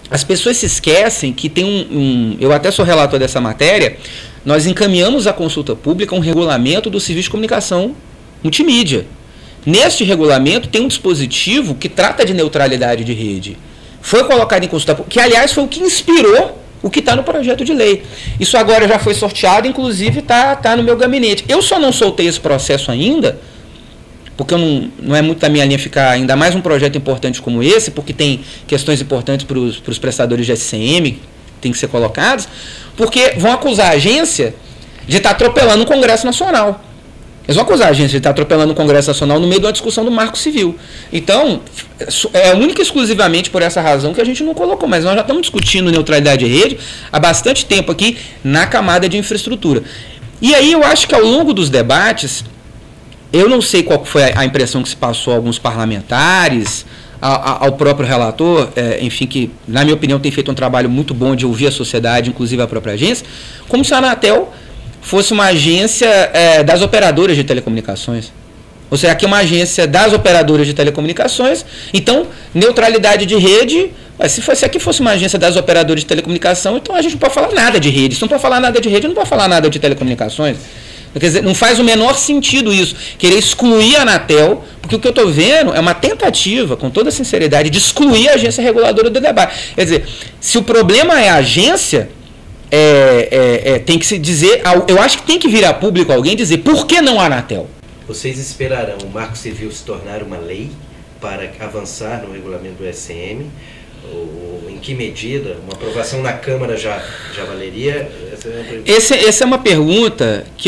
as pessoas se esquecem que tem eu até sou relator dessa matéria, nós encaminhamos à consulta pública um regulamento do Serviço de Comunicação Multimídia. Neste regulamento tem um dispositivo que trata de neutralidade de rede. Foi colocado em consulta pública, que aliás foi o que inspirou o que está no projeto de lei. Isso agora já foi sorteado, inclusive está no meu gabinete. Eu só não soltei esse processo ainda, porque não é muito da minha linha ficar ainda mais um projeto importante como esse, porque tem questões importantes para os prestadores de SCM que tem que ser colocados, porque vão acusar a agência de estar atropelando o Congresso Nacional. Eles vão acusar a agência de estar atropelando o Congresso Nacional no meio de uma discussão do Marco Civil. Então, é única e exclusivamente por essa razão que a gente não colocou, mas nós já estamos discutindo neutralidade de rede há bastante tempo aqui na camada de infraestrutura. E aí eu acho que ao longo dos debates, eu não sei qual foi a impressão que se passou a alguns parlamentares, ao próprio relator, enfim, que na minha opinião tem feito um trabalho muito bom de ouvir a sociedade, inclusive a própria agência, como se a Anatel fosse uma agência das operadoras de telecomunicações. Ou seja, aqui é uma agência das operadoras de telecomunicações, então, neutralidade de rede, se aqui fosse uma agência das operadoras de telecomunicação, então a gente não pode falar nada de rede. Se não pode falar nada de rede, não pode falar nada de telecomunicações. Quer dizer, não faz o menor sentido isso, querer excluir a Anatel, porque o que eu estou vendo é uma tentativa, com toda sinceridade, de excluir a agência reguladora do debate. Quer dizer, se o problema é a agência, tem que se dizer, eu acho que tem que vir a público alguém dizer por que não a Anatel. Vocês esperarão o Marco Civil se tornar uma lei para avançar no regulamento do SCM? Ou em que medida? Uma aprovação na Câmara já valeria? Essa é uma pergunta que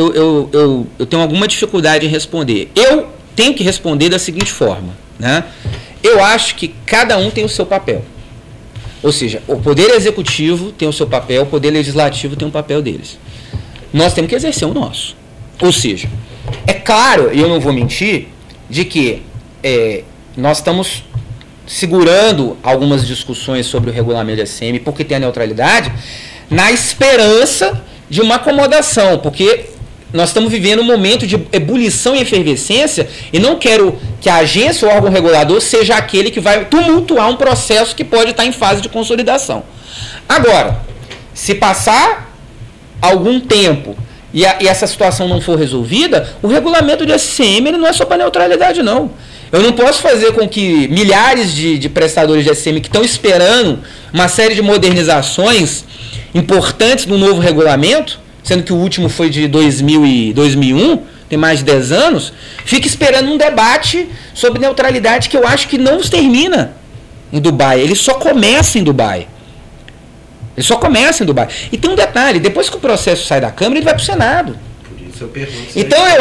eu tenho alguma dificuldade em responder. Eu tenho que responder da seguinte forma, né? Eu acho que cada um tem o seu papel. Ou seja, o Poder Executivo tem o seu papel, o Poder Legislativo tem um papel deles. Nós temos que exercer o nosso. Ou seja, é claro, e eu não vou mentir, de que nós estamos segurando algumas discussões sobre o regulamento da SCM, porque tem a neutralidade, na esperança de uma acomodação, porque nós estamos vivendo um momento de ebulição e efervescência, e não quero que a agência ou órgão regulador seja aquele que vai tumultuar um processo que pode estar em fase de consolidação. Agora, se passar algum tempo e essa situação não for resolvida, o regulamento de SCM ele não é só para neutralidade, não. Eu não posso fazer com que milhares de prestadores de SCM que estão esperando uma série de modernizações importantes no novo regulamento, sendo que o último foi de 2001, tem mais de 10 anos, fique esperando um debate sobre neutralidade que eu acho que não termina em Dubai, ele só começa em Dubai. Ele só começa em Dubai. E tem um detalhe, depois que o processo sai da Câmara, ele vai para o Senado. Eu pergunto, então eu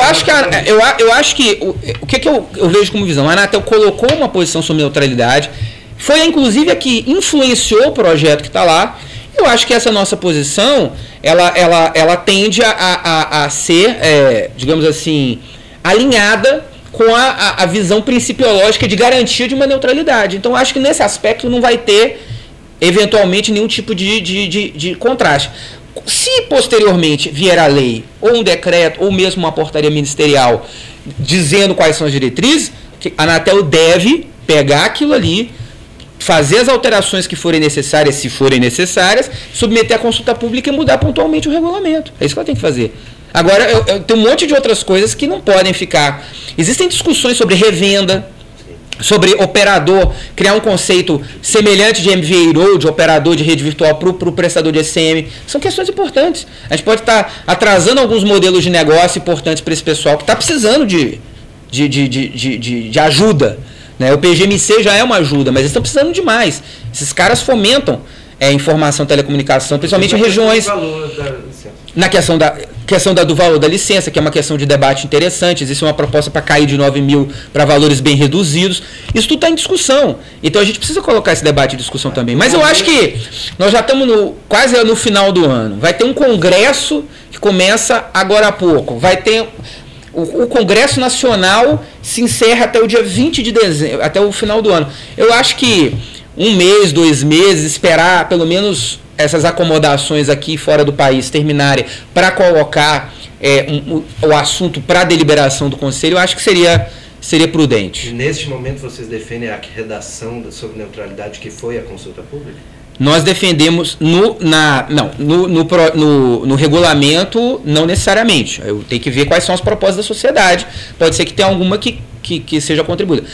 acho que o que eu vejo como visão, a Anatel colocou uma posição sobre neutralidade, foi inclusive a que influenciou o projeto que está lá. Eu acho que essa nossa posição ela tende a ser, digamos assim, alinhada com a visão principiológica de garantia de uma neutralidade. Então eu acho que nesse aspecto não vai ter eventualmente nenhum tipo de contraste. Se posteriormente vier a lei, ou um decreto, ou mesmo uma portaria ministerial dizendo quais são as diretrizes, a Anatel deve pegar aquilo ali, fazer as alterações que forem necessárias, se forem necessárias, submeter à consulta pública e mudar pontualmente o regulamento. É isso que ela tem que fazer. Agora, eu tenho um monte de outras coisas que não podem ficar. Existem discussões sobre revenda, sobre operador, criar um conceito semelhante de MVA Road, de operador de rede virtual para o prestador de SCM. São questões importantes. A gente pode estar atrasando alguns modelos de negócio importantes para esse pessoal que está precisando de ajuda. Né? O PGMC já é uma ajuda, mas eles estão precisando de mais. Esses caras fomentam informação, telecomunicação, principalmente em regiões... Na questão do valor da licença, que é uma questão de debate interessante, existe uma proposta para cair de 9 mil para valores bem reduzidos. Isso tudo está em discussão. Então a gente precisa colocar esse debate em discussão também. Mas eu acho que nós já estamos quase no final do ano. Vai ter um congresso que começa agora há pouco. Vai ter... O Congresso Nacional se encerra até o dia 20 de dezembro, até o final do ano. Eu acho que 1 mês, 2 meses, esperar pelo menos essas acomodações aqui fora do país terminarem para colocar o assunto para deliberação do Conselho, eu acho que seria seria prudente. E neste momento vocês defendem a redação sobre neutralidade que foi a consulta pública? Nós defendemos no regulamento, não necessariamente. Eu tenho que ver quais são as propostas da sociedade. Pode ser que tenha alguma que seja contribuída.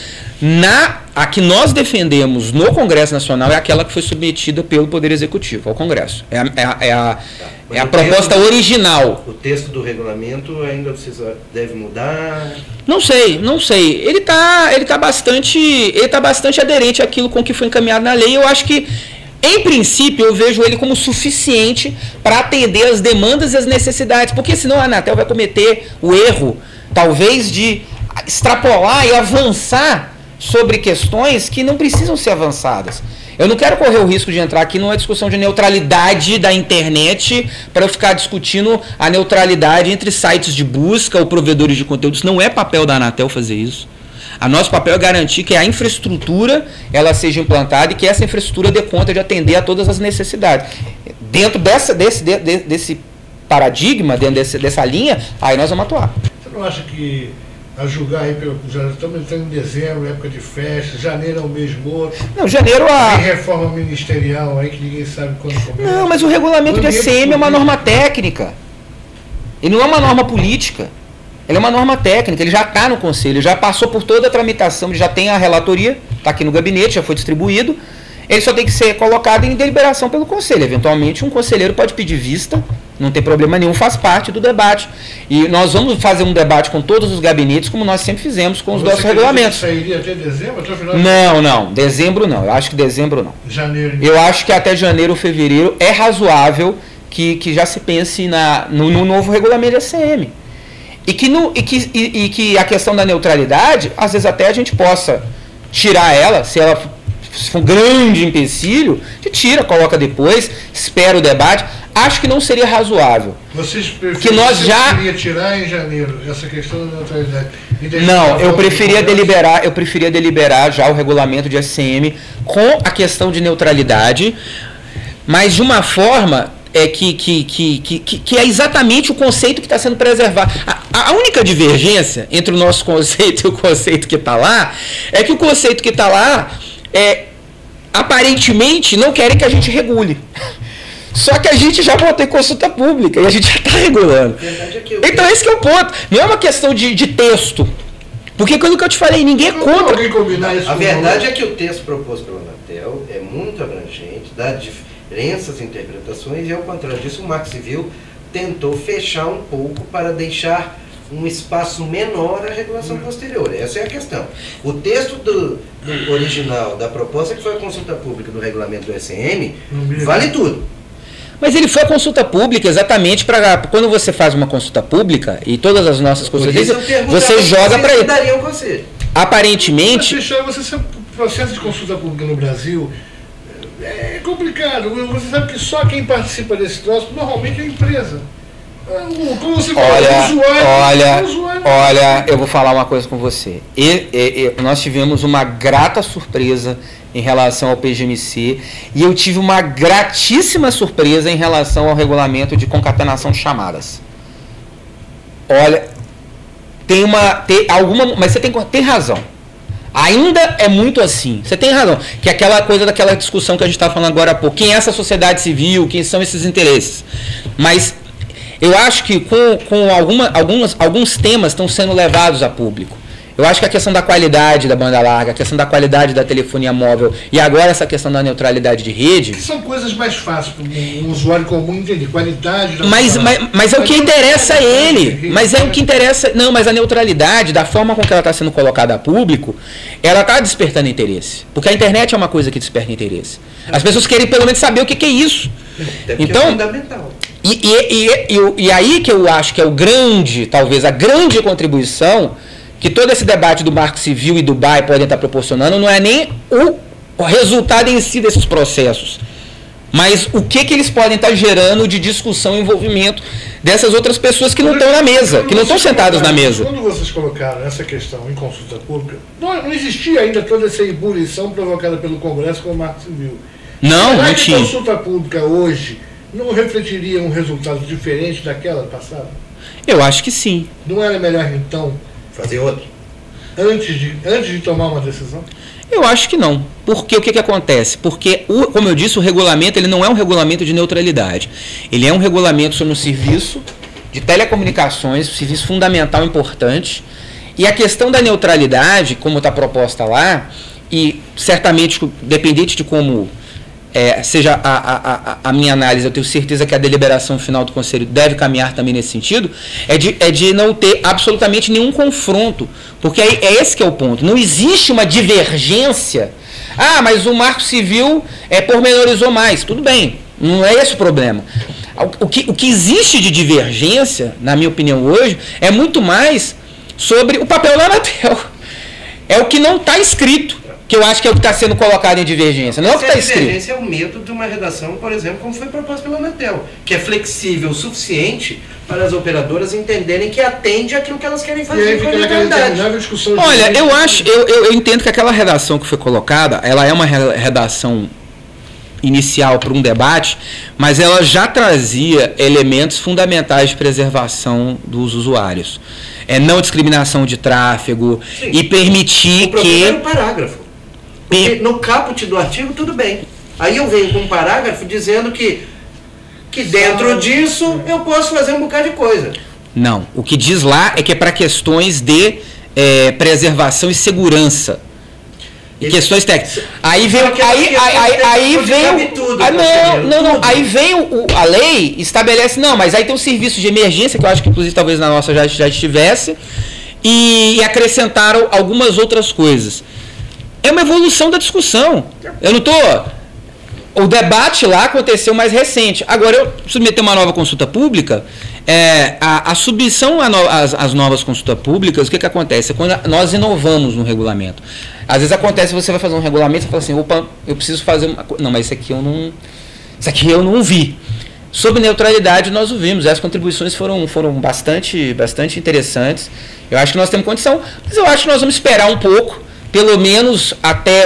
A que nós defendemos no Congresso Nacional é aquela que foi submetida pelo Poder Executivo ao Congresso. É a proposta original. O texto do regulamento ainda vocês devem mudar? Não sei. Ele tá bastante aderente àquilo com que foi encaminhado na lei. Eu acho que, em princípio, eu vejo ele como suficiente para atender as demandas e as necessidades, porque senão a Anatel vai cometer o erro, talvez, de extrapolar e avançar sobre questões que não precisam ser avançadas. Eu não quero correr o risco de entrar aqui numa discussão de neutralidade da internet para eu ficar discutindo a neutralidade entre sites de busca ou provedores de conteúdos. Não é papel da Anatel fazer isso. O nosso papel é garantir que a infraestrutura ela seja implantada e que essa infraestrutura dê conta de atender a todas as necessidades. Dentro desse paradigma, dentro dessa linha, aí nós vamos atuar. Você não acha que, a julgar aí estamos entrando em dezembro, época de festa, janeiro é o mês morto? Não, janeiro tem reforma ministerial aí que ninguém sabe quando começa. Não, mas o regulamento de ACM é uma norma técnica. Ele não é uma norma política. Ele é uma norma técnica, ele já está no Conselho, já passou por toda a tramitação, ele já tem a relatoria, está aqui no gabinete, já foi distribuído, ele só tem que ser colocado em deliberação pelo Conselho. Eventualmente um conselheiro pode pedir vista, não tem problema nenhum, faz parte do debate. E nós vamos fazer um debate com todos os gabinetes, como nós sempre fizemos com os nossos regulamentos. Você sairia até dezembro? Até o final não, dezembro não, eu acho que dezembro não. Janeiro. Eu acho que até janeiro ou fevereiro é razoável que já se pense no novo regulamento de ACM. E que a questão da neutralidade, às vezes até a gente possa tirar ela, se ela for um grande empecilho, a gente tira, coloca depois, espera o debate. Acho que não seria razoável. Vocês preferiam tirar em janeiro essa questão da neutralidade? Não, eu preferia deliberar já o regulamento de ACM com a questão de neutralidade, mas de uma forma que é exatamente o conceito que está sendo preservado. A única divergência entre o nosso conceito e o conceito que está lá é que o conceito que está lá aparentemente não querem que a gente regule. Só que a gente já botou em consulta pública e a gente já está regulando. Então esse que é o ponto. Não é uma questão de texto. Porque quando que eu te falei, ninguém é contra. A verdade é que o texto proposto pela Anatel é muito abrangente, dá diferenças de interpretações e, ao contrário disso, o Marco Civil tentou fechar um pouco para deixar um espaço menor à regulação posterior. Essa é a questão. O texto do original da proposta, que foi a consulta pública do regulamento do SM, vale tudo. Mas ele foi a consulta pública exatamente para quando você faz uma consulta pública e todas as nossas consultas, você joga para ele. Aparentemente. Você sabe, o processo de consulta pública no Brasil é complicado. Você sabe que só quem participa desse troço normalmente é a empresa. Como você olha, eu vou falar uma coisa com você. Nós tivemos uma grata surpresa em relação ao PGMC e eu tive uma gratíssima surpresa em relação ao regulamento de concatenação de chamadas. Olha, mas você tem razão. Ainda é muito assim. Você tem razão. Que é aquela coisa daquela discussão que a gente estava falando agora há pouco. Quem é essa sociedade civil? Quem são esses interesses? Mas eu acho que alguns temas estão sendo levados a público. Eu acho que a questão da qualidade da banda larga, a questão da qualidade da telefonia móvel e agora essa questão da neutralidade de rede... Que são coisas mais fáceis para um usuário comum entender. Qualidade... Mas é o que interessa a ele. Mas é o que interessa... Não, mas a neutralidade, da forma com que ela está sendo colocada a público, ela está despertando interesse. Porque a internet é uma coisa que desperta interesse. As pessoas querem pelo menos saber o que é isso. Então, é fundamental. E aí que eu acho que é talvez a grande contribuição que todo esse debate do Marco Civil e do BAE podem estar proporcionando, não é nem o resultado em si desses processos, mas o que eles podem estar gerando de discussão e envolvimento dessas outras pessoas que não estão na mesa, que não estão sentadas na mesa. Quando vocês colocaram essa questão em consulta pública, não existia ainda toda essa ebulição provocada pelo Congresso com o Marco Civil. Não tinha. A consulta pública hoje não refletiria um resultado diferente daquela passada? Eu acho que sim. Não era melhor, então, fazer outro? antes de tomar uma decisão? Eu acho que não. Porque o que acontece? Porque, como eu disse, o regulamento ele não é um regulamento de neutralidade. Ele é um regulamento sobre um serviço de telecomunicações, um serviço fundamental importante. E a questão da neutralidade, como está proposta lá, e certamente, dependente de como seja a minha análise, eu tenho certeza que a deliberação final do Conselho deve caminhar também nesse sentido, é de não ter absolutamente nenhum confronto, porque esse que é o ponto. Não existe uma divergência. Ah, mas o Marco Civil pormenorizou mais. Tudo bem, não é esse o problema. O que existe de divergência, na minha opinião hoje, é muito mais sobre o papel da Anatel. É o que não está escrito, que eu acho que é o que está sendo colocado em divergência. Não é o que está escrito. A divergência é o medo de uma redação, por exemplo, como foi proposta pela Anatel, que é flexível o suficiente para as operadoras entenderem que atende aquilo que elas querem fazer com a legalidade. Olha, eu entendo que aquela redação que foi colocada, ela é uma redação inicial para um debate, mas ela já trazia elementos fundamentais de preservação dos usuários. Não discriminação de tráfego. Sim. E permitir que... É um parágrafo. Porque no caput do artigo, tudo bem. Aí eu venho com um parágrafo dizendo que dentro disso eu posso fazer um bocado de coisa. Não. O que diz lá é que é para questões de preservação e segurança. E questões técnicas. Aí vem a lei estabelece, não, mas aí tem um serviço de emergência, que eu acho que inclusive talvez na nossa já estivesse, e acrescentaram algumas outras coisas. É uma evolução da discussão. Eu não estou... O debate lá aconteceu mais recente. Agora, eu submeter uma nova consulta pública, a submissão às novas consultas públicas, o que acontece? É quando nós inovamos no regulamento. Às vezes acontece, você vai fazer um regulamento e fala assim, opa, eu preciso fazer uma coisa. Não, mas isso aqui eu não vi. Sobre neutralidade, nós o vimos. As contribuições foram bastante interessantes. Eu acho que nós temos condição, mas eu acho que nós vamos esperar um pouco, pelo menos até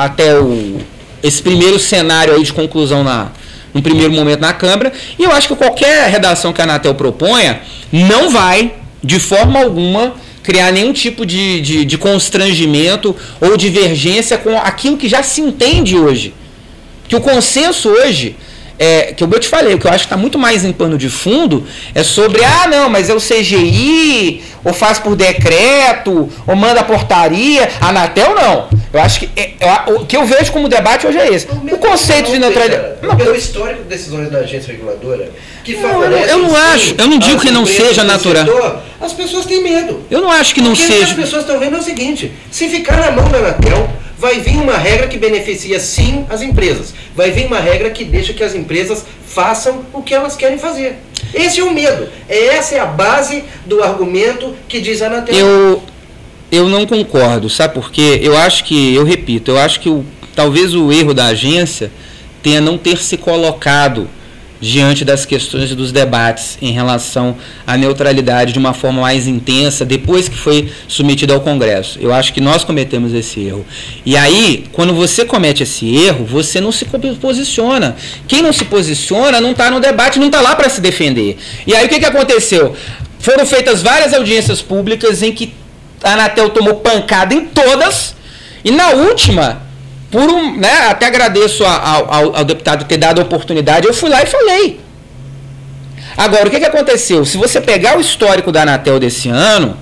esse primeiro cenário aí de conclusão num primeiro momento na Câmara, e eu acho que qualquer redação que a Anatel proponha não vai, de forma alguma, criar nenhum tipo de constrangimento ou divergência com aquilo que já se entende hoje. Que o consenso hoje, que eu te falei, o que eu acho que está muito mais em pano de fundo é sobre, não, mas é o CGI, ou faz por decreto, ou manda portaria. A Anatel não. Eu acho que o que eu vejo como debate hoje é esse. O conceito de neutralidade. Pelo histórico de decisões da agência reguladora, que favorece. Eu não digo que não seja natural. As pessoas têm medo. Eu não acho que não seja. O que as pessoas estão vendo é o seguinte: se ficar na mão da Anatel, vai vir uma regra que beneficia sim as empresas. Vai vir uma regra que deixa que as empresas façam o que elas querem fazer. Esse é o medo. Essa é a base do argumento que diz a Anatel. Eu não concordo, sabe por quê? Eu acho que talvez o erro da agência tenha não ter se colocado diante das questões e dos debates em relação à neutralidade de uma forma mais intensa depois que foi submetido ao Congresso. Eu acho que nós cometemos esse erro. E aí, quando você comete esse erro, você não se posiciona. Quem não se posiciona não está no debate, não está lá para se defender. E aí o que aconteceu? Foram feitas várias audiências públicas em que a Anatel tomou pancada em todas, e na última, até agradeço ao deputado ter dado a oportunidade, eu fui lá e falei. Agora, o que aconteceu? Se você pegar o histórico da Anatel desse ano,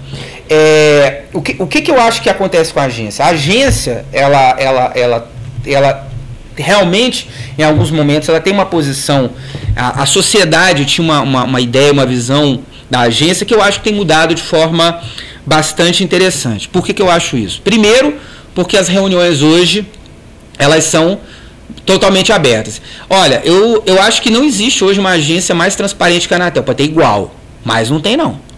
o que eu acho que acontece com a agência? A agência, ela realmente, em alguns momentos, ela tem uma posição, a sociedade tinha uma ideia, uma visão da agência que eu acho que tem mudado de forma bastante interessante. Por que eu acho isso? Primeiro, porque as reuniões hoje, elas são totalmente abertas. Olha, eu acho que não existe hoje uma agência mais transparente que a Anatel. Pode ter igual, mas não tem não.